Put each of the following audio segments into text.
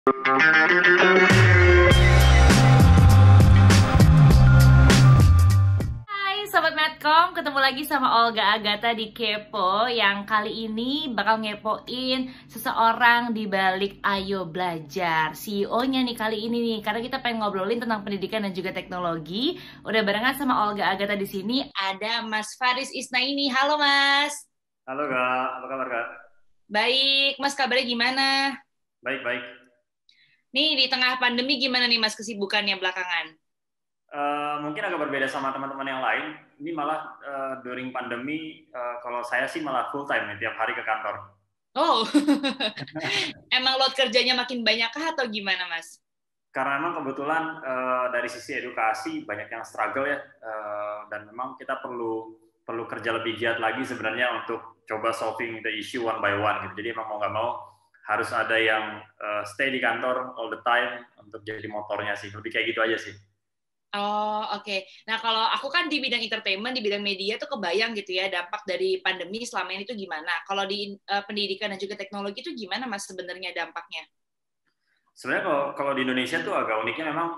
Hai Sobat Medcom, ketemu lagi sama Olga Agatha di Kepo yang kali ini bakal ngepoin seseorang di balik Ayo Belajar. CEO-nya nih kali ini nih, karena kita pengen ngobrolin tentang pendidikan dan juga teknologi. Udah barengan sama Olga Agatha di sini ada Mas Faris Isnaini. Halo Mas. Halo Kak, apa kabar Kak? Baik, Mas kabarnya gimana? Baik-baik. Nih di tengah pandemi gimana nih Mas kesibukannya belakangan? Mungkin agak berbeda sama teman-teman yang lain. Ini malah during pandemi, kalau saya sih malah full time nih, tiap hari ke kantor. Oh, emang load kerjanya makin banyak kah atau gimana Mas? Karena memang kebetulan dari sisi edukasi banyak yang struggle ya, dan memang kita perlu kerja lebih giat lagi sebenarnya untuk coba solving the issue one by one gitu. Jadi emang mau nggak mau harus ada yang stay di kantor all the time untuk jadi motornya sih. Lebih kayak gitu aja sih. Oh, oke. Nah, kalau aku kan di bidang entertainment, di bidang media tuh kebayang gitu ya dampak dari pandemi selama ini tuh gimana. Kalau di pendidikan dan juga teknologi itu gimana Mas sebenarnya dampaknya? Sebenarnya kalau di Indonesia tuh agak uniknya memang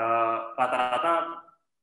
rata-rata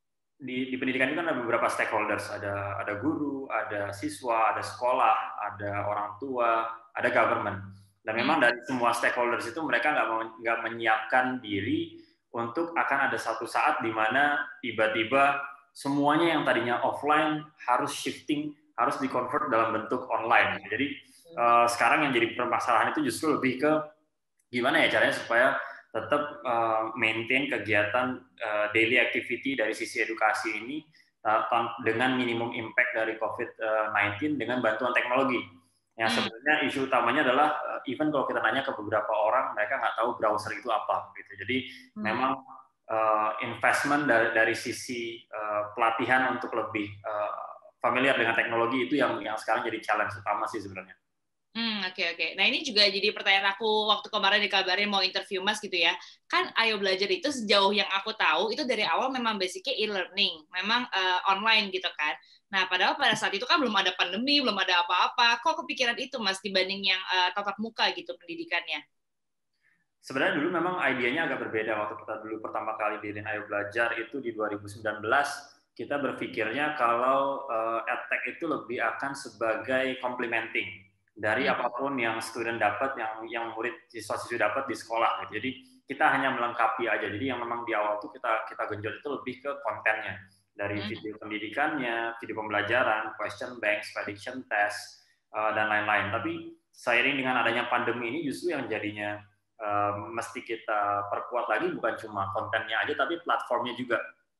di pendidikan itu kan ada beberapa stakeholders, ada guru, ada siswa, ada sekolah, ada orang tua, ada government. Dan memang dari semua stakeholders itu mereka nggak menyiapkan diri untuk akan ada satu saat di mana tiba-tiba semuanya yang tadinya offline harus shifting, harus di-convert dalam bentuk online. Jadi sekarang yang jadi permasalahan itu justru lebih ke gimana ya caranya supaya tetap maintain kegiatan daily activity dari sisi edukasi ini dengan minimum impact dari COVID-19 dengan bantuan teknologi. Yang sebenarnya isu utamanya adalah even kalau kita tanya ke beberapa orang, mereka nggak tahu browser itu apa. Gitu. Jadi memang investment dari sisi pelatihan untuk lebih familiar dengan teknologi itu yang sekarang jadi challenge utama sih sebenarnya. Oke. Nah, ini juga jadi pertanyaan aku waktu kemarin dikabarin mau interview Mas gitu ya. Kan Ayo Belajar itu sejauh yang aku tahu itu dari awal memang basicnya e-learning, memang online gitu kan. Nah, padahal pada saat itu kan belum ada pandemi, belum ada apa-apa. Kok kepikiran itu Mas dibanding yang tatap muka gitu pendidikannya? Sebenarnya dulu memang idenya agak berbeda waktu kita dulu pertama kali bikin Ayo Belajar itu di 2019 kita berpikirnya kalau edtech itu lebih akan sebagai complementing dari apapun yang student dapat, yang murid siswa-siswi dapat di sekolah. Gitu. Jadi kita hanya melengkapi aja. Jadi yang memang di awal itu kita genjot itu lebih ke kontennya, dari video pendidikannya, video pembelajaran, question banks, prediction test, dan lain-lain. Tapi seiring dengan adanya pandemi ini justru yang jadinya mesti kita perkuat lagi bukan cuma kontennya aja, tapi platformnya juga.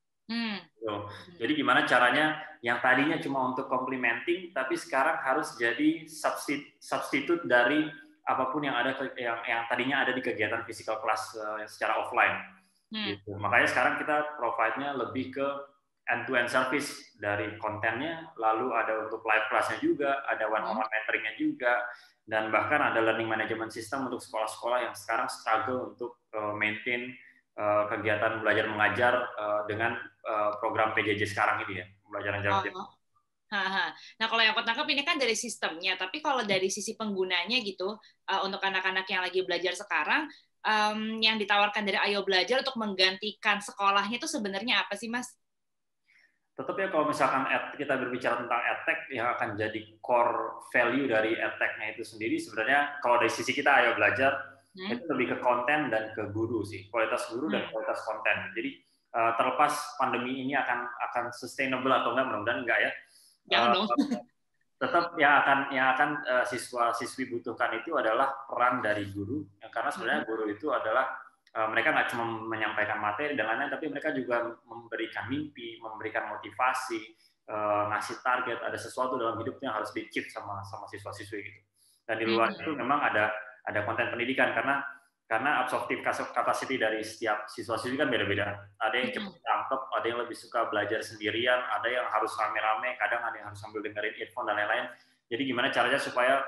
Jadi gimana caranya yang tadinya cuma untuk complementing, tapi sekarang harus jadi substitute dari apapun yang ada yang tadinya ada di kegiatan physical class secara offline. Gitu. Makanya sekarang kita provide-nya lebih ke end-to-end service dari kontennya, lalu ada untuk live class-nya juga, ada one-on-one mentoring-nya juga, dan bahkan ada learning management system untuk sekolah-sekolah yang sekarang struggle untuk maintain kegiatan belajar mengajar dengan program PJJ sekarang ini ya, pembelajaran jarak jauh. Nah, kalau yang aku tangkap ini kan dari sistemnya, tapi kalau dari sisi penggunanya gitu, untuk anak-anak yang lagi belajar sekarang, yang ditawarkan dari Ayo Belajar untuk menggantikan sekolahnya itu sebenarnya apa sih, Mas? Tetap ya kalau misalkan kita berbicara tentang edtech yang akan jadi core value dari edtech-nya itu sendiri, sebenarnya kalau dari sisi kita Ayo Belajar, itu lebih ke konten dan ke guru sih, kualitas guru dan kualitas konten. Jadi terlepas pandemi ini akan sustainable atau enggak, mudah-mudahan enggak ya. Jangan dong. Tetap yang akan siswa-siswi butuhkan itu adalah peran dari guru, karena sebenarnya guru itu adalah mereka nggak cuma menyampaikan materi dan lain-lain, tapi mereka juga memberikan mimpi, memberikan motivasi, ngasih target, ada sesuatu dalam hidupnya yang harus di-achieve sama siswa-siswi gitu. Dan di luar itu memang ada konten pendidikan karena absorptive capacity dari setiap siswa-siswi kan beda-beda. Ada yang cepat tangkep, ada yang lebih suka belajar sendirian, ada yang harus rame-rame, kadang ada yang harus sambil dengerin earphone dan lain-lain. Jadi gimana caranya supaya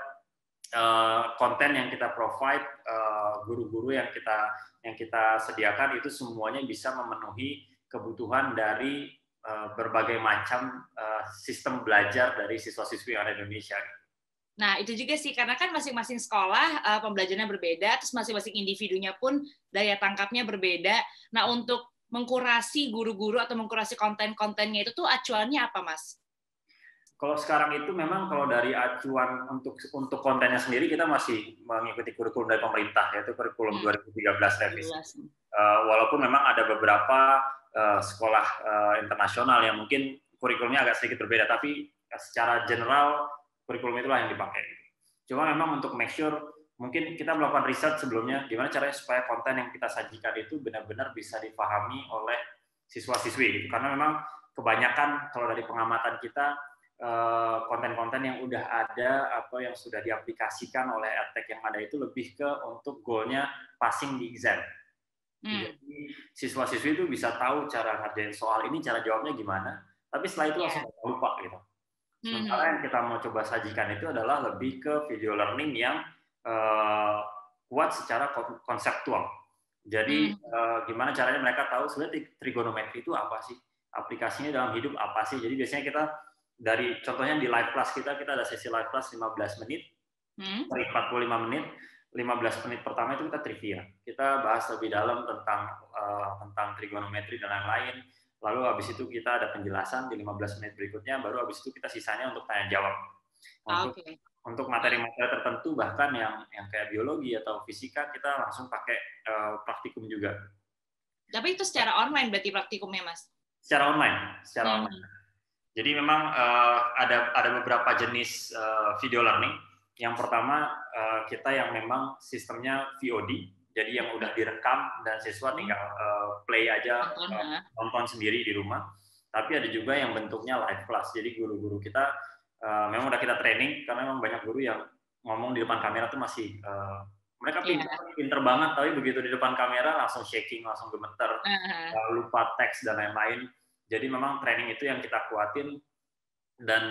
konten yang kita provide, guru-guru yang kita sediakan itu semuanya bisa memenuhi kebutuhan dari berbagai macam sistem belajar dari siswa-siswi yang ada di Indonesia. Nah, itu juga sih, karena kan masing-masing sekolah pembelajarannya berbeda, terus masing-masing individunya pun daya tangkapnya berbeda. Nah, untuk mengkurasi guru-guru atau mengkurasi konten-kontennya itu tuh acuannya apa, Mas? Kalau sekarang itu memang kalau dari acuan untuk kontennya sendiri kita masih mengikuti kurikulum dari pemerintah, yaitu kurikulum 2013 revisi. Walaupun memang ada beberapa sekolah internasional yang mungkin kurikulumnya agak sedikit berbeda, tapi secara general kurikulum itulah yang dipakai. Cuma memang untuk make sure, mungkin kita melakukan riset sebelumnya, gimana caranya supaya konten yang kita sajikan itu benar-benar bisa dipahami oleh siswa-siswi. Gitu. Karena memang kebanyakan kalau dari pengamatan kita, konten-konten yang udah ada atau yang sudah diaplikasikan oleh edtech yang ada itu lebih ke untuk goalnya passing di exam. Jadi siswa-siswi itu bisa tahu cara ngerjain soal ini, cara jawabnya gimana, tapi setelah itu langsung lupa gitu. Sementara yang kita mau coba sajikan itu adalah lebih ke video learning yang kuat secara konseptual. Jadi gimana caranya mereka tahu sebenarnya trigonometri itu apa sih, aplikasinya dalam hidup apa sih. Jadi biasanya kita dari contohnya di live class kita ada sesi live class 15 menit, 45 menit, 15 menit pertama itu kita trivia. Kita bahas lebih dalam tentang trigonometri dan lain-lain. Lalu habis itu kita ada penjelasan di 15 menit berikutnya, baru habis itu kita sisanya untuk tanya jawab. Untuk materi-materi tertentu bahkan yang kayak biologi atau fisika kita langsung pakai praktikum juga. Tapi itu secara online berarti praktikumnya, Mas? Secara online. Jadi memang ada beberapa jenis video learning. Yang pertama kita yang memang sistemnya VOD, jadi yang udah direkam dan siswa tinggal play aja, nonton sendiri di rumah. Tapi ada juga yang bentuknya live class. Jadi guru-guru kita memang udah kita training, karena memang banyak guru yang ngomong di depan kamera tuh masih mereka pinter banget, tapi begitu di depan kamera langsung shaking, langsung gemeter, lupa teks dan lain-lain. Jadi memang training itu yang kita kuatin, dan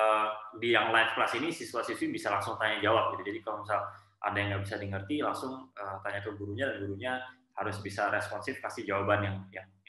di yang live class ini siswa-siswi bisa langsung tanya jawab gitu. Jadi kalau misal ada yang nggak bisa dimengerti, langsung tanya ke gurunya, dan gurunya harus bisa responsif kasih jawaban yang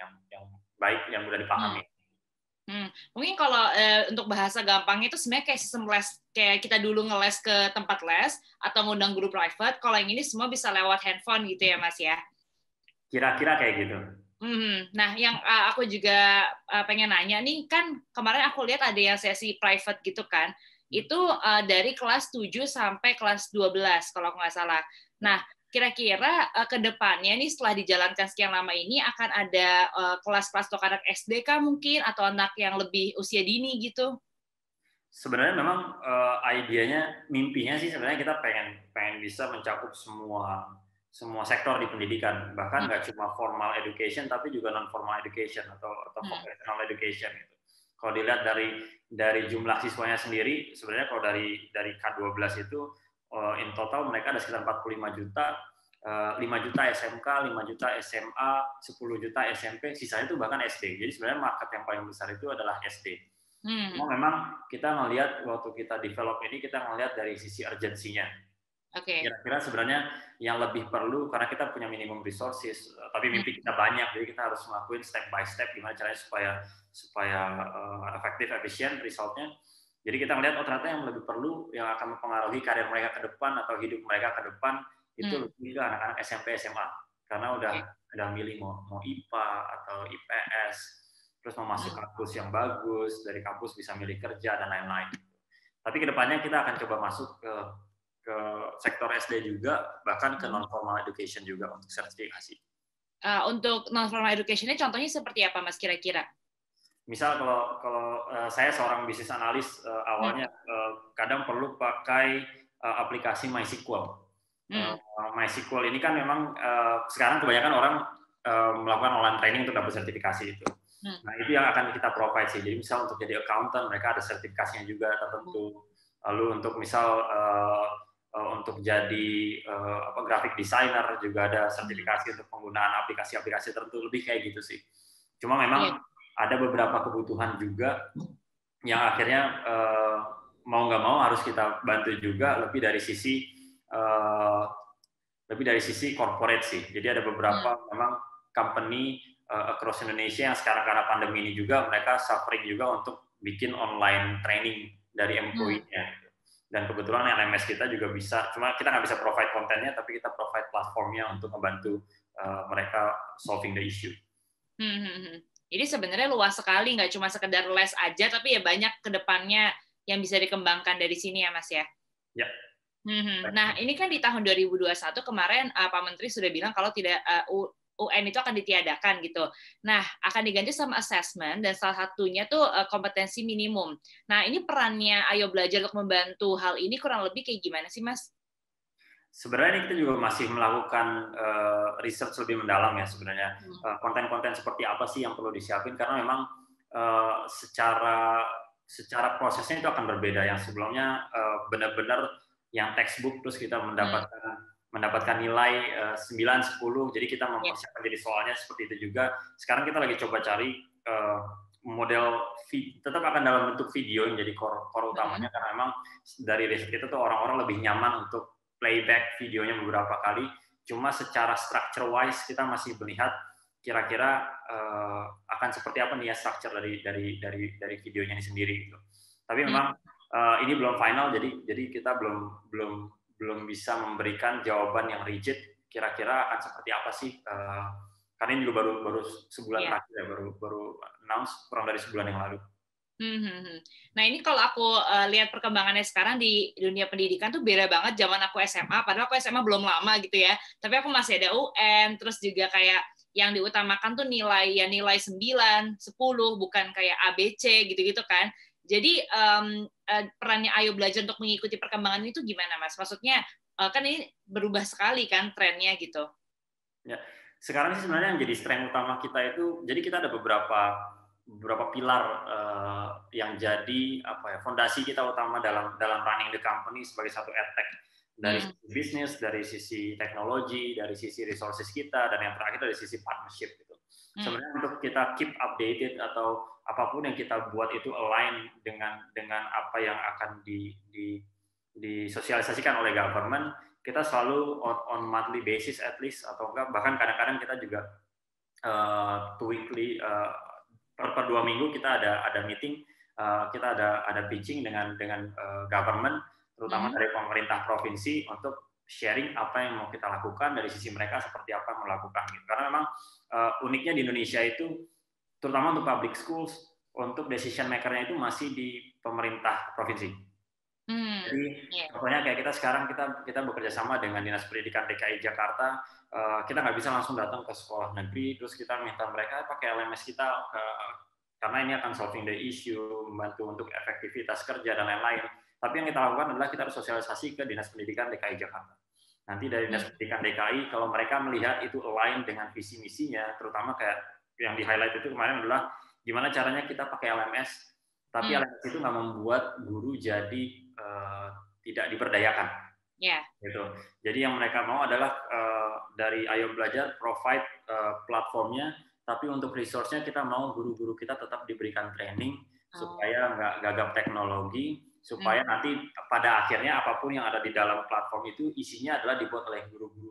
baik, yang mudah dipahami. Mungkin kalau untuk bahasa gampang itu sebenarnya kayak sistem les, kayak kita dulu ngeles ke tempat les atau ngundang guru private. Kalau yang ini semua bisa lewat handphone gitu ya, Mas ya? Kira-kira kayak gitu. Nah, yang aku juga pengen nanya nih, kan kemarin aku lihat ada yang sesi private gitu kan, itu dari kelas 7 sampai kelas 12 kalau nggak salah. Nah, kira-kira ke depannya nih setelah dijalankan sekian lama ini akan ada kelas-kelas untuk anak SD kah mungkin, atau anak yang lebih usia dini gitu? Sebenarnya memang idenya, mimpinya sih sebenarnya kita pengen bisa mencakup semua sektor di pendidikan, bahkan nggak cuma formal education tapi juga non formal education atau vocational education gitu. Kalau dilihat dari jumlah siswanya sendiri, sebenarnya kalau dari K12 itu in total mereka ada sekitar 45 juta, 5 juta SMK, 5 juta SMA, 10 juta SMP, sisanya itu bahkan SD. Jadi sebenarnya market yang paling besar itu adalah SD. Memang kita ngelihat waktu kita develop ini, kita ngelihat dari sisi urgensinya. Kira-kira sebenarnya yang lebih perlu, karena kita punya minimum resources, tapi mimpi kita banyak, jadi kita harus ngelakuin step by step gimana caranya supaya efektif, efisien resultnya. Jadi kita melihat ternyata yang lebih perlu, yang akan mempengaruhi karir mereka ke depan atau hidup mereka ke depan, itu lebih ke anak-anak SMP SMA, karena udah milih mau IPA atau IPS, terus mau masuk kampus yang bagus, dari kampus bisa milih kerja dan lain-lain. Tapi kedepannya kita akan coba masuk ke sektor SD juga, bahkan ke non-formal education juga untuk sertifikasi. Untuk non-formal education-nya contohnya seperti apa, Mas, kira-kira? Misal kalau saya seorang bisnis analis, awalnya kadang perlu pakai aplikasi MySQL. MySQL ini kan memang sekarang kebanyakan orang melakukan online training untuk dapat sertifikasi itu. Nah, itu yang akan kita provide sih. Jadi misal untuk jadi accountant, mereka ada sertifikasinya juga tertentu. Lalu untuk misal untuk jadi graphic designer juga ada sertifikasi untuk penggunaan aplikasi-aplikasi tertentu, lebih kayak gitu sih. Cuma memang ada beberapa kebutuhan juga yang akhirnya mau nggak mau harus kita bantu juga lebih dari sisi corporate sih. Jadi ada beberapa memang company across Indonesia yang sekarang karena pandemi ini juga mereka suffering juga untuk bikin online training dari employee-nya. Dan kebetulan LMS kita juga bisa, cuma kita nggak bisa provide kontennya, tapi kita provide platformnya untuk membantu mereka solving the issue. Jadi sebenarnya luas sekali, nggak cuma sekedar les aja, tapi ya banyak ke depannya yang bisa dikembangkan dari sini ya Mas ya? Ya. Nah, ini kan di tahun 2021 kemarin Pak Menteri sudah bilang kalau tidak UN itu akan ditiadakan gitu. Nah, akan diganti sama assessment dan salah satunya tuh kompetensi minimum. Nah, ini perannya Ayo Belajar untuk membantu hal ini kurang lebih kayak gimana sih, Mas? Sebenarnya kita juga masih melakukan research lebih mendalam ya sebenarnya. Konten-konten seperti apa sih yang perlu disiapin, karena memang secara prosesnya itu akan berbeda. Yang sebelumnya benar-benar yang textbook terus kita mendapatkan nilai 9, 10, jadi kita mempersiapkan jadi soalnya seperti itu juga. Sekarang kita lagi coba cari model tetap akan dalam bentuk video yang jadi core utamanya, karena memang dari riset kita tuh orang-orang lebih nyaman untuk playback videonya beberapa kali. Cuma secara structure wise kita masih melihat kira-kira akan seperti apa nih ya structure dari videonya ini sendiri gitu. Tapi memang ini belum final, jadi kita belum bisa memberikan jawaban yang rigid kira-kira akan seperti apa sih, karena ini juga baru sebulan terakhir ya, baru announce kurang dari sebulan yang lalu. Nah ini kalau aku lihat perkembangannya sekarang di dunia pendidikan tuh beda banget zaman aku SMA, padahal aku SMA belum lama gitu ya, tapi aku masih ada UN, terus juga kayak yang diutamakan tuh nilai 9, 10, bukan kayak ABC gitu-gitu kan. Jadi perannya Ayo Belajar untuk mengikuti perkembangan itu gimana Mas? Maksudnya kan ini berubah sekali kan trennya gitu. Ya, sekarang sih sebenarnya yang jadi strength utama kita itu, jadi kita ada beberapa pilar yang jadi fondasi kita utama dalam running the company sebagai satu edtech, dari sisi bisnis, dari sisi teknologi, dari sisi resources kita, dan yang terakhir dari sisi partnership gitu. Sebenarnya untuk kita keep updated atau apapun yang kita buat itu align dengan apa yang akan disosialisasikan oleh government, kita selalu on monthly basis at least, atau enggak bahkan kadang-kadang kita juga weekly, per 2 minggu kita ada meeting, kita ada pitching dengan government, terutama dari pemerintah provinsi, untuk sharing apa yang mau kita lakukan dari sisi mereka, seperti apa yang mau lakukan gitu. Karena memang uniknya di Indonesia itu, terutama untuk public schools, untuk decision maker-nya itu masih di pemerintah provinsi. Jadi contohnya kayak kita sekarang kita bekerja sama dengan Dinas Pendidikan DKI Jakarta, kita nggak bisa langsung datang ke sekolah negeri terus kita minta mereka pakai LMS kita, karena ini akan solving the issue, membantu untuk efektivitas kerja dan lain-lain. Tapi yang kita lakukan adalah kita harus sosialisasi ke Dinas Pendidikan DKI Jakarta. Nanti dari Dinas Pendidikan DKI, kalau mereka melihat itu align dengan visi misinya, terutama kayak yang di highlight itu kemarin adalah gimana caranya kita pakai LMS, tapi LMS itu nggak membuat guru jadi tidak diberdayakan. Gitu. Jadi yang mereka mau adalah dari Ayo Belajar provide platformnya, tapi untuk resource-nya kita mau guru-guru kita tetap diberikan training supaya nggak gagap teknologi, supaya nanti pada akhirnya apapun yang ada di dalam platform itu isinya adalah dibuat oleh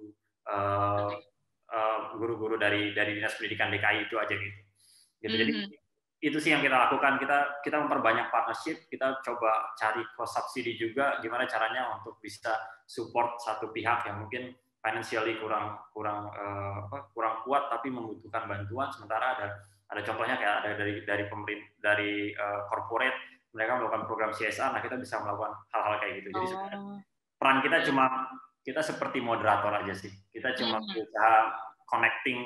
guru-guru dari Dinas Pendidikan DKI itu aja gitu. Jadi itu sih yang kita lakukan, kita memperbanyak partnership, kita coba cari cross subsidi juga, gimana caranya untuk bisa support satu pihak yang mungkin financially kurang kuat tapi membutuhkan bantuan, sementara ada contohnya kayak ada dari pemerintah, dari corporate, mereka melakukan program CSR, nah kita bisa melakukan hal-hal kayak gitu. Jadi sebenarnya peran kita seperti moderator aja sih, kita cuma berusaha connecting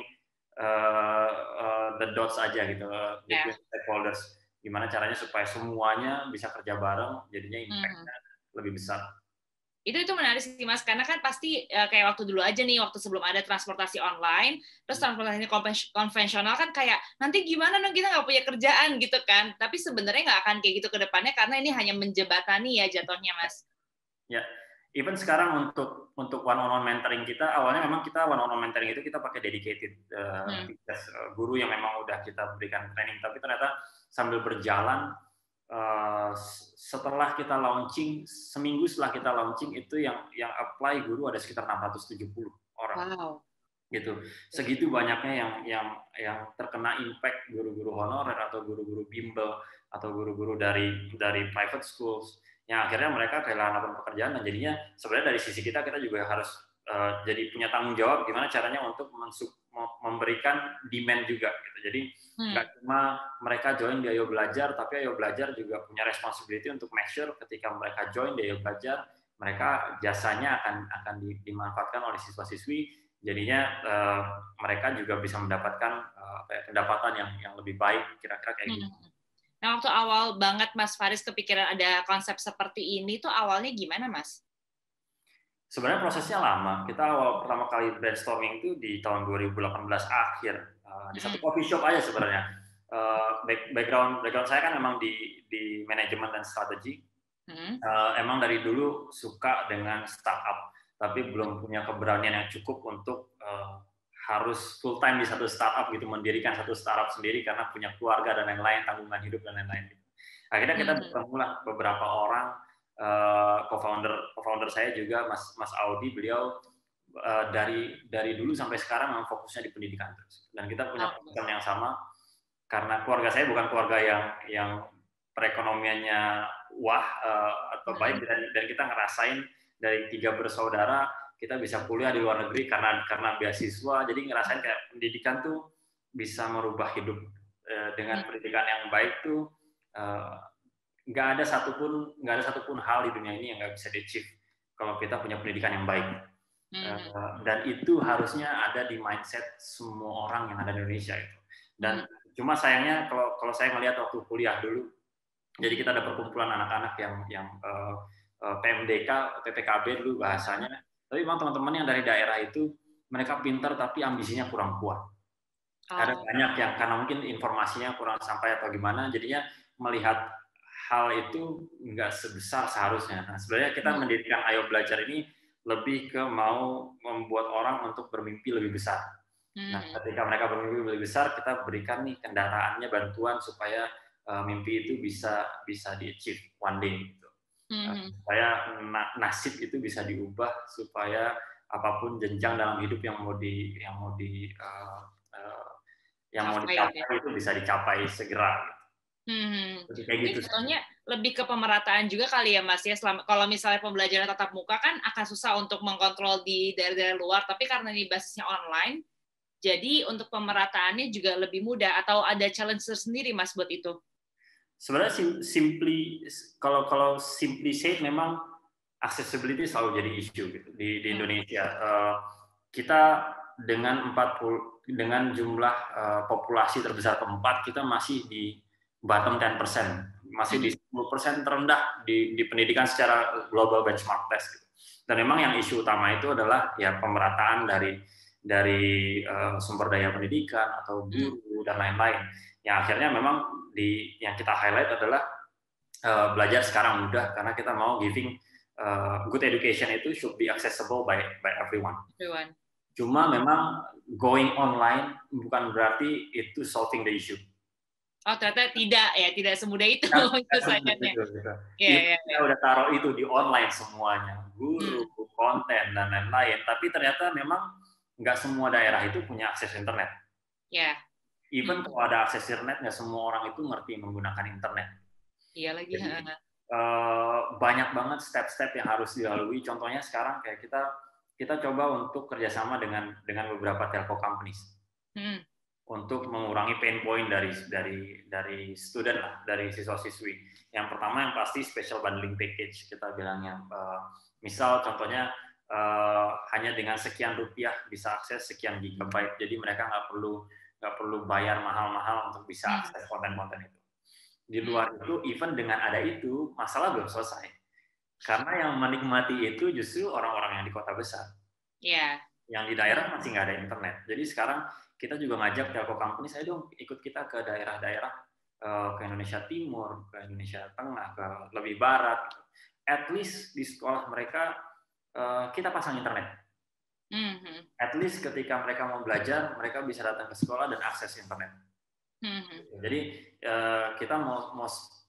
the dots aja gitu, between stakeholders, gimana caranya supaya semuanya bisa kerja bareng, jadinya impact-nya lebih besar. Itu menarik sih Mas, karena kan pasti kayak waktu dulu aja nih, waktu sebelum ada transportasi online, terus transportasi konvensional kan kayak nanti gimana dong kita nggak punya kerjaan gitu kan, tapi sebenarnya nggak akan kayak gitu ke depannya, karena ini hanya menjembatani ya jatuhnya Mas. Ya, even sekarang untuk one-on-one mentoring kita, awalnya memang kita one-on-one mentoring itu kita pakai dedicated guru yang memang udah kita berikan training, tapi ternyata sambil berjalan, setelah kita launching, seminggu setelah kita launching itu yang apply guru ada sekitar 670 orang. Wow. Gitu. Segitu banyaknya yang terkena impact, guru-guru honorer atau guru-guru bimbel atau guru-guru dari private schools yang akhirnya mereka kehilangan lapangan pekerjaan, dan jadinya sebenarnya dari sisi kita juga harus jadi punya tanggung jawab gimana caranya untuk memberikan demand juga gitu. Jadi nggak cuma mereka join di Ayo Belajar, tapi Ayo Belajar juga punya responsibility untuk make sure ketika mereka join di Ayo Belajar, mereka jasanya akan dimanfaatkan oleh siswa-siswi, jadinya mereka juga bisa mendapatkan pendapatan yang lebih baik, kira-kira kayak gitu. Nah, waktu awal banget Mas Faris kepikiran ada konsep seperti ini tuh awalnya gimana, Mas? Sebenarnya prosesnya lama. Kita awal pertama kali brainstorming itu di tahun 2018 akhir, di satu coffee shop aja sebenarnya. Background saya kan memang di manajemen dan strategi. Emang dari dulu suka dengan startup, tapi belum punya keberanian yang cukup untuk harus full time di satu startup gitu, mendirikan satu startup sendiri karena punya keluarga dan lain-lain, tanggungan hidup dan lain-lain. Akhirnya kita bertemu lah beberapa orang, co-founder saya juga Mas Audi, beliau dari dulu sampai sekarang memang fokusnya di pendidikan terus, dan kita punya program yang sama karena keluarga saya bukan keluarga yang perekonomiannya wah atau baik, dan kita ngerasain dari 3 bersaudara kita bisa kuliah di luar negeri karena beasiswa, jadi ngerasain kayak pendidikan tuh bisa merubah hidup. Dengan pendidikan yang baik tuh nggak ada satupun hal di dunia ini yang nggak bisa di-achieve kalau kita punya pendidikan yang baik. Dan itu harusnya ada di mindset semua orang yang ada di Indonesia itu. Dan cuma sayangnya kalau saya melihat waktu kuliah dulu, jadi kita ada perkumpulan anak-anak yang PMDK, PPKB dulu bahasanya. Tapi memang teman-teman yang dari daerah itu mereka pintar tapi ambisinya kurang kuat. Ada banyak yang karena mungkin informasinya kurang sampai atau gimana, jadinya melihat hal itu nggak sebesar seharusnya. Nah, sebenarnya kita mendirikan Ayo Belajar ini lebih ke mau membuat orang untuk bermimpi lebih besar. Nah, ketika mereka bermimpi lebih besar, kita berikan nih kendaraannya, bantuan supaya mimpi itu bisa di-achieve one day gitu. Supaya nasib itu bisa diubah, supaya apapun jenjang dalam hidup yang mau dicapai itu bisa dicapai segera. Kayak gitu. Contohnya lebih ke pemerataan juga kali ya Mas ya. Kalau misalnya pembelajaran tatap muka kan akan susah untuk mengkontrol di daerah-daerah luar, tapi karena ini basisnya online, jadi untuk pemerataannya juga lebih mudah, atau ada challenge tersendiri Mas buat itu? Sebenarnya kalau simply said, memang accessibility selalu jadi isu gitu di Indonesia. Kita dengan jumlah populasi terbesar keempat, kita masih di bottom 10%, masih di 10% terendah di pendidikan secara global benchmark test. Dan memang yang isu utama itu adalah ya pemerataan dari sumber daya pendidikan atau guru dan lain-lain. Yang akhirnya memang yang kita highlight adalah belajar sekarang mudah, karena kita mau giving good education itu should be accessible by everyone. Cuma memang going online bukan berarti itu solving the issue. Oh, ternyata tidak semudah itu penyelesaiannya. Kita udah taruh itu di online semuanya, guru, konten dan lain-lain. Tapi ternyata memang nggak semua daerah itu punya akses internet. Even kalau ada akses internet, nggak semua orang itu ngerti menggunakan internet. Iya lagi. Jadi, banyak banget step-step yang harus dilalui. Contohnya sekarang kayak kita coba untuk kerjasama dengan beberapa telco companies untuk mengurangi pain point dari student lah, dari siswa-siswi. Yang pertama yang pasti special bundling package, kita bilangnya. Misal contohnya hanya dengan sekian rupiah bisa akses sekian gigabyte, jadi mereka nggak perlu bayar mahal-mahal untuk bisa akses konten-konten itu. Di luar itu, even dengan ada itu, masalah belum selesai. Karena yang menikmati itu justru orang-orang yang di kota besar. Yang di daerah masih nggak ada internet. Jadi sekarang kita juga ngajak telco company, saya dong ikut kita ke daerah-daerah, ke Indonesia Timur, ke Indonesia Tengah, ke lebih barat. At least di sekolah mereka kita pasang internet. At least ketika mereka mau belajar, mereka bisa datang ke sekolah dan akses internet. Jadi kita mau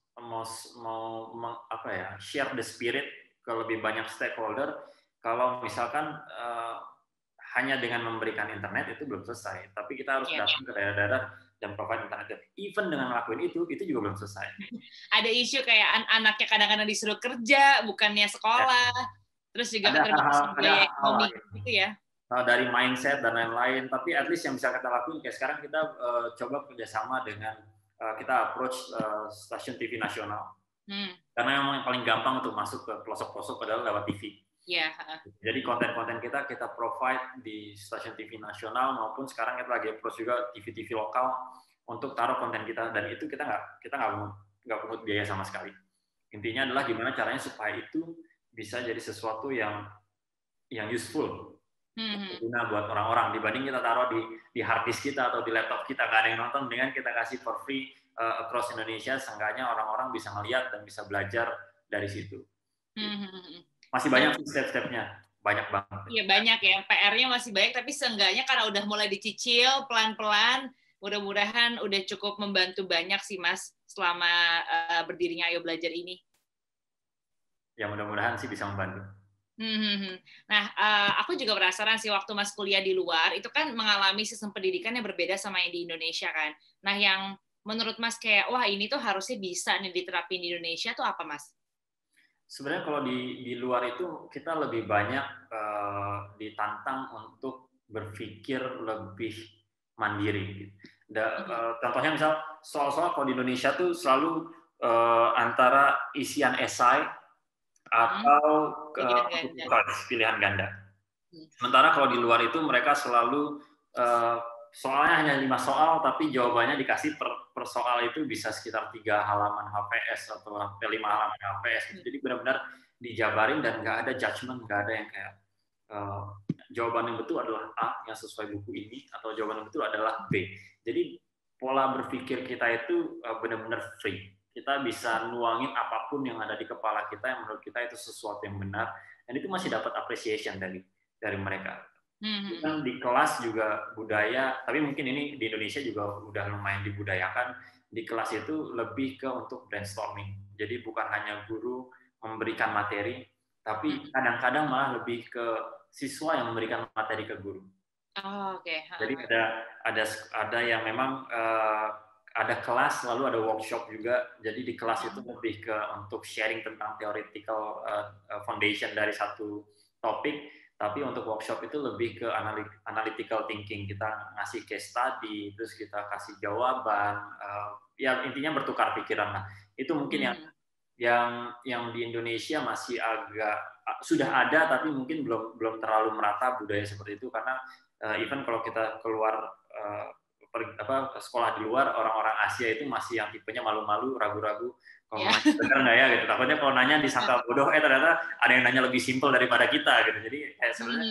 share the spirit ke lebih banyak stakeholder. Kalau misalkan hanya dengan memberikan internet itu belum selesai, tapi kita harus datang ke daerah-daerah dan provide internet. Even dengan ngelakuin itu juga belum selesai. Ada isu kayak anaknya kadang-kadang disuruh kerja, bukannya sekolah. Terus juga keterbatasan biaya ekonomi gitu ya. Dari mindset dan lain-lain. Tapi at least yang bisa kita lakuin kayak sekarang kita coba kerjasama dengan kita approach stasiun TV nasional. Karena memang yang paling gampang untuk masuk ke pelosok-pelosok adalah lewat TV. Yeah. Jadi konten-konten kita provide di stasiun TV nasional maupun sekarang kita lagi approach juga TV-TV lokal untuk taruh konten kita, dan itu kita nggak pungut biaya sama sekali. Intinya adalah gimana caranya supaya itu bisa jadi sesuatu yang useful, berguna buat orang-orang, dibanding kita taruh di hard disk kita atau di laptop kita nggak ada yang nonton, dengan kita kasih for free across Indonesia, seenggaknya orang-orang bisa melihat dan bisa belajar dari situ. Masih banyak step-stepnya, banyak banget. Iya banyak ya, PR-nya masih banyak, tapi seenggaknya karena udah mulai dicicil pelan-pelan, mudah-mudahan udah cukup membantu banyak sih Mas selama berdirinya Ayo Belajar ini. Ya mudah-mudahan sih bisa membantu. Nah, aku juga penasaran sih, waktu Mas kuliah di luar, itu kan mengalami sistem pendidikan yang berbeda sama yang di Indonesia kan. Nah, yang menurut Mas kayak, wah ini tuh harusnya bisa nih diterapin di Indonesia tuh apa Mas? Sebenarnya kalau di luar itu kita lebih banyak ditantang untuk berpikir lebih mandiri. Contohnya misal soal-soal kalau di Indonesia tuh selalu antara isian esai atau pilihan ganda. Sementara kalau di luar itu mereka selalu soalnya hanya 5 soal, tapi jawabannya dikasih per soal itu bisa sekitar 3 halaman HPS atau 5 halaman HPS. Jadi benar-benar dijabarin dan nggak ada judgement, nggak ada yang kayak jawaban yang betul adalah A yang sesuai buku ini, atau jawaban yang betul adalah B. Jadi pola berpikir kita itu benar-benar free. Kita bisa nuangin apapun yang ada di kepala kita yang menurut kita itu sesuatu yang benar, dan itu masih dapat appreciation dari mereka. Kan di kelas juga budaya, tapi mungkin ini di Indonesia juga udah lumayan dibudayakan. Di kelas itu lebih ke untuk brainstorming. Jadi bukan hanya guru memberikan materi, tapi kadang-kadang malah lebih ke siswa yang memberikan materi ke guru. Jadi ada yang memang ada kelas, lalu ada workshop juga. Jadi di kelas itu lebih ke untuk sharing tentang theoretical foundation dari satu topik. Tapi untuk workshop itu lebih ke analytical thinking. Kita ngasih case study, terus kita kasih jawaban. Ya intinya bertukar pikiran lah. Itu mungkin yang di Indonesia masih agak sudah ada, tapi mungkin belum terlalu merata budaya seperti itu, karena even kalau kita keluar sekolah di luar, orang-orang Asia itu masih yang tipenya malu-malu, ragu-ragu. Kalau nanya benar nggak ya gitu, takutnya kalau nanya disangka bodoh, ternyata ada yang nanya lebih simpel daripada kita gitu. Jadi sebenarnya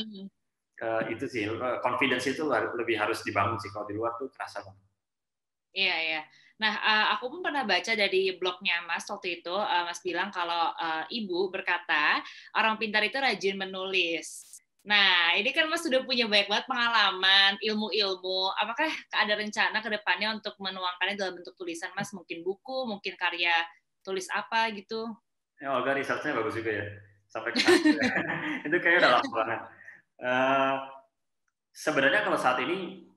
itu sih, confidence itu lebih harus dibangun sih. Kalau di luar tuh kerasa banget. Iya. Nah, aku pun pernah baca dari blognya Mas waktu itu, Mas bilang kalau Ibu berkata orang pintar itu rajin menulis. Nah, ini kan Mas sudah punya banyak banget pengalaman, ilmu-ilmu. Apakah ada rencana ke depannya untuk menuangkannya dalam bentuk tulisan, Mas? Mungkin buku, mungkin karya tulis apa gitu? Ya, Olga research-nya bagus juga ya. Sampai ke sana. Itu kayaknya udah lama banget. Sebenarnya kalau saat ini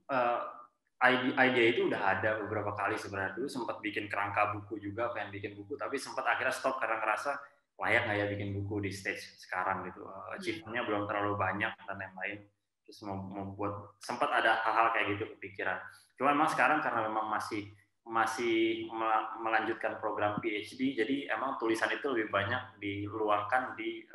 ide itu udah ada beberapa kali sebenarnya. Dulu sempat bikin kerangka buku juga, pengen bikin buku, tapi sempat akhirnya stop karena ngerasa layak nggak ya bikin buku di stage sekarang gitu. Achievement-nya belum terlalu banyak dan lain-lain. Terus membuat sempat ada hal-hal kayak gitu kepikiran. Cuma memang sekarang karena memang masih melanjutkan program PhD, jadi emang tulisan itu lebih banyak diluangkan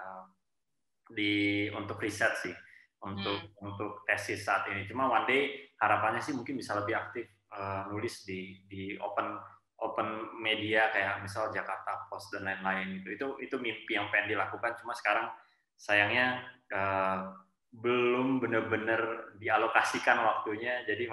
untuk riset sih, untuk tesis saat ini. Cuma one day harapannya sih mungkin bisa lebih aktif nulis di open media kayak misal Jakarta Post dan lain-lain. Itu mimpi yang pengen dilakukan, cuma sekarang sayangnya belum benar-benar dialokasikan waktunya, jadi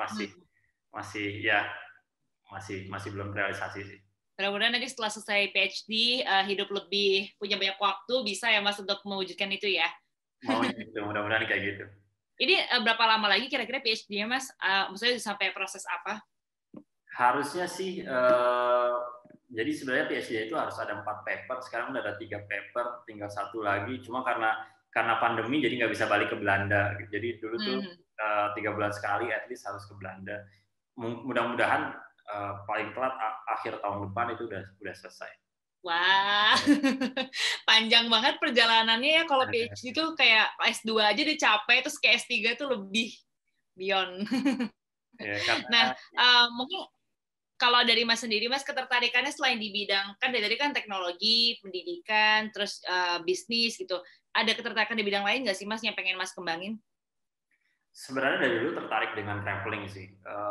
masih belum realisasi sih. Mudah-mudahan nanti setelah selesai PhD, hidup lebih punya banyak waktu, bisa ya Mas untuk mewujudkan itu ya? Mau gitu, mudah-mudahan kayak gitu. Ini berapa lama lagi kira-kira PhD-nya Mas? Maksudnya sampai proses apa? Harusnya sih, jadi sebenarnya PhD itu harus ada 4 paper, sekarang udah ada 3 paper, tinggal 1 lagi, cuma karena pandemi jadi nggak bisa balik ke Belanda. Jadi dulu tuh 3 bulan sekali at least harus ke Belanda. mudah-mudahan paling telat akhir tahun depan itu udah selesai. Wah, panjang banget perjalanannya ya kalau PhD itu kayak S2 aja udah capek, terus kayak S3 tuh lebih beyond. Ya, karena, nah, mungkin kalau dari Mas sendiri, Mas ketertarikannya selain di bidang, kan dari tadi kan teknologi, pendidikan, terus bisnis gitu, ada ketertarikan di bidang lain nggak sih Mas yang pengen Mas kembangin? Sebenarnya dari dulu tertarik dengan traveling sih.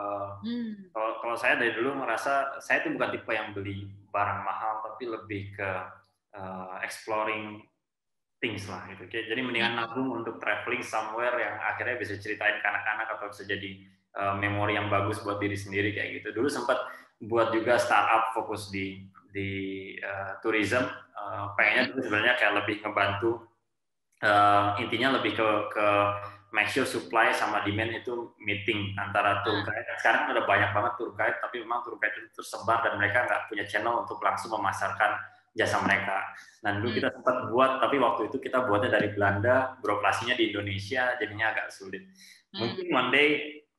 Kalau saya dari dulu merasa saya itu bukan tipe yang beli barang mahal, tapi lebih ke exploring things lah gitu. Jadi mendingan nabung untuk traveling somewhere yang akhirnya bisa ceritain ke anak-anak atau bisa jadi memori yang bagus buat diri sendiri kayak gitu. Dulu sempat buat juga startup fokus di tourism. Pengennya dulu sebenarnya kayak lebih ngebantu, intinya lebih ke make sure supply sama demand itu meeting antara tour guide. Sekarang ada banyak banget tour guide, tapi memang tour guide itu tersebar dan mereka nggak punya channel untuk langsung memasarkan jasa mereka. Nah dulu kita sempat buat, tapi waktu itu kita buatnya dari Belanda, beroperasinya di Indonesia, jadinya agak sulit. Mungkin one day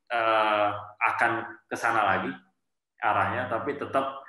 akan ke sana lagi arahnya, tapi tetap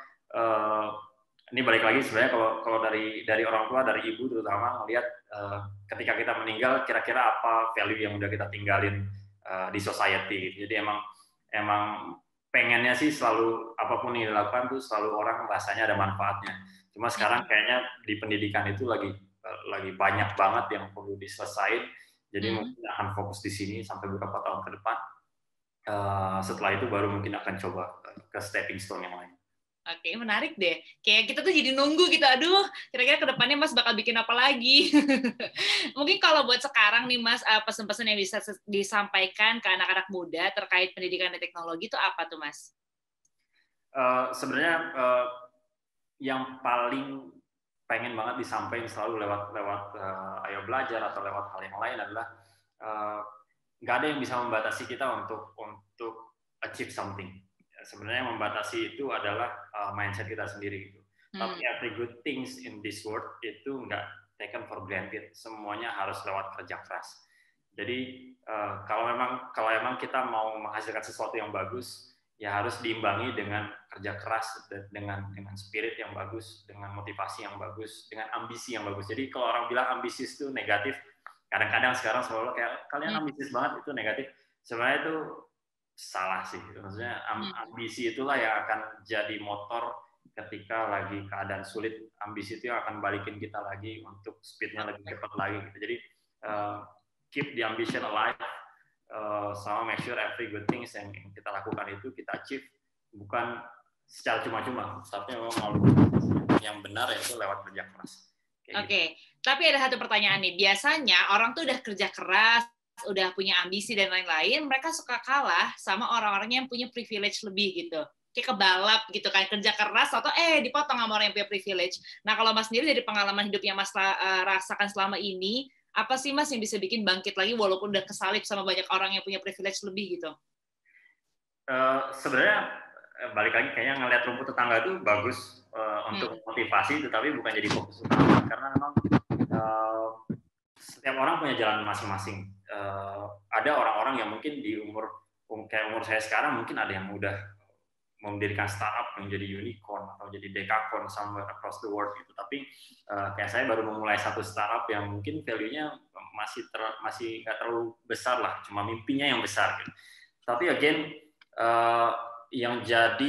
ini balik lagi sebenarnya kalau dari orang tua, dari ibu terutama melihat ketika kita meninggal kira-kira apa value yang udah kita tinggalin di society. Jadi emang pengennya sih selalu apapun yang dilakukan tuh selalu orang rasanya ada manfaatnya. Cuma sekarang kayaknya di pendidikan itu lagi banyak banget yang perlu diselesain. Jadi mungkin akan fokus di sini sampai beberapa tahun ke depan. Setelah itu baru mungkin akan coba ke stepping stone yang lain. Oke, menarik deh. Kayak kita tuh jadi nunggu gitu, aduh, kira-kira ke depannya Mas bakal bikin apa lagi? Mungkin kalau buat sekarang nih Mas, pesan-pesan yang bisa disampaikan ke anak-anak muda terkait pendidikan dan teknologi itu apa tuh Mas? Sebenarnya yang paling pengen banget disampaikan selalu lewat Ayo Belajar atau lewat hal yang lain adalah nggak ada yang bisa membatasi kita untuk achieve something. Sebenarnya yang membatasi itu adalah mindset kita sendiri gitu. Tapi every good things in this world itu nggak taken for granted. Semuanya harus lewat kerja keras. Jadi kalau memang kita mau menghasilkan sesuatu yang bagus, ya harus diimbangi dengan kerja keras, dengan spirit yang bagus, dengan motivasi yang bagus, dengan ambisi yang bagus. Jadi kalau orang bilang ambisius itu negatif, kadang-kadang sekarang selalu kayak kalian ambisius banget itu negatif. Sebenarnya itu salah sih. Maksudnya ambisi itulah yang akan jadi motor ketika lagi keadaan sulit. Ambisi itu yang akan balikin kita lagi untuk speednya lebih cepat lagi. Gitu. Jadi keep the ambition alive, sama make sure every good things yang kita lakukan itu kita achieve bukan secara cuma-cuma, tapi memang mau yang benar yaitu lewat kerja keras. Oke, tapi ada satu pertanyaan nih. Biasanya orang tuh udah kerja keras, udah punya ambisi dan lain-lain, mereka suka kalah sama orang-orang yang punya privilege lebih gitu. Kayak kebalap gitu kan, kerja keras atau dipotong sama orang yang punya privilege. Nah, kalau Mas sendiri dari pengalaman hidup yang Mas rasakan selama ini, apa sih Mas yang bisa bikin bangkit lagi walaupun udah kesalip sama banyak orang yang punya privilege lebih gitu? Sebenarnya balik lagi kayaknya ngelihat rumput tetangga itu bagus untuk motivasi, tetapi bukan jadi fokus utama karena memang setiap orang punya jalan masing-masing. Ada orang-orang yang mungkin di umur saya sekarang mungkin ada yang udah mendirikan startup yang jadi unicorn atau jadi dekakon somewhere across the world gitu. Tapi kayak saya baru memulai satu startup yang mungkin value-nya masih nggak terlalu besar lah, cuma mimpinya yang besar gitu. Tapi again yang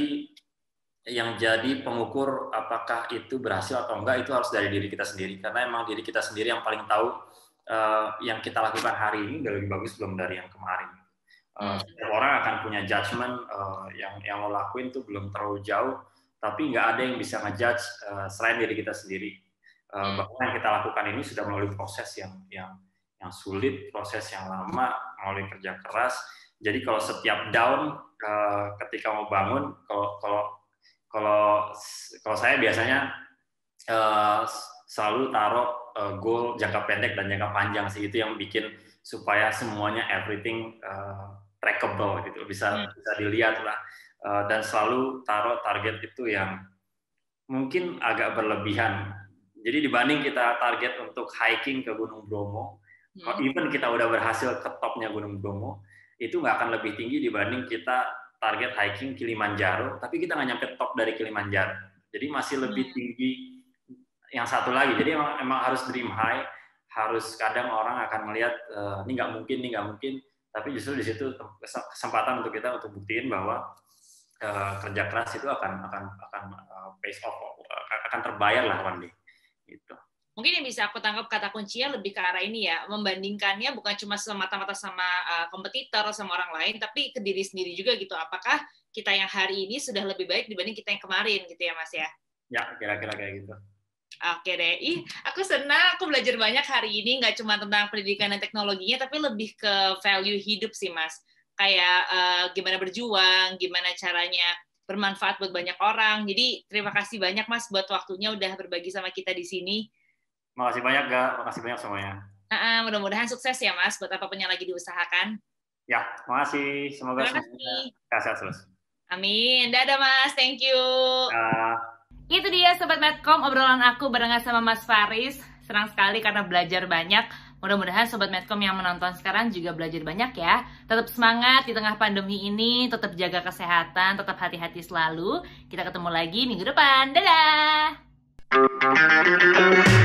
jadi pengukur apakah itu berhasil atau enggak itu harus dari diri kita sendiri, karena emang diri kita sendiri yang paling tahu yang kita lakukan hari ini udah lebih bagus belum dari yang kemarin. Setiap orang akan punya judgement yang lo lakuin tuh belum terlalu jauh, tapi nggak ada yang bisa ngejudge selain diri kita sendiri. Bahwa yang kita lakukan ini sudah melalui proses yang sulit, proses yang lama, melalui kerja keras. Jadi kalau setiap down ketika mau bangun, kalau saya biasanya selalu taruh goal jangka pendek dan jangka panjang sih, itu yang bikin supaya semuanya everything trackable gitu, bisa dilihat lah, dan selalu taruh target itu yang mungkin agak berlebihan. Jadi dibanding kita target untuk hiking ke Gunung Bromo, even kita udah berhasil ke topnya Gunung Bromo, itu nggak akan lebih tinggi dibanding kita target hiking Kilimanjaro, tapi kita nggak nyampe top dari Kilimanjaro. Jadi masih lebih tinggi yang satu lagi. Jadi emang harus dream high, harus kadang orang akan melihat ini nggak mungkin, tapi justru di situ kesempatan untuk kita untuk buktiin bahwa kerja keras itu akan pays off, akan terbayar lah one day. Gitu. Mungkin yang bisa aku tangkap kata kuncinya lebih ke arah ini ya, membandingkannya bukan cuma semata-mata sama kompetitor, sama orang lain, tapi ke diri sendiri juga gitu. Apakah kita yang hari ini sudah lebih baik dibanding kita yang kemarin gitu ya Mas ya? Ya, kira-kira kayak gitu. Oke deh, aku senang, aku belajar banyak hari ini, nggak cuma tentang pendidikan dan teknologinya, tapi lebih ke value hidup sih Mas. Kayak gimana berjuang, gimana caranya bermanfaat buat banyak orang. Jadi terima kasih banyak Mas buat waktunya udah berbagi sama kita di sini. Makasih banyak, Gak. Makasih banyak semuanya. Mudah-mudahan sukses ya, Mas, buat apapun yang lagi diusahakan. Ya, makasih. Semoga semuanya sehat terus. Amin. Dadah, Mas. Thank you. Itu dia, Sobat Medcom, obrolan aku barengan sama Mas Faris. Senang sekali karena belajar banyak. Mudah-mudahan Sobat Medcom yang menonton sekarang juga belajar banyak ya. Tetap semangat di tengah pandemi ini, tetap jaga kesehatan, tetap hati-hati selalu. Kita ketemu lagi minggu depan. Dadah!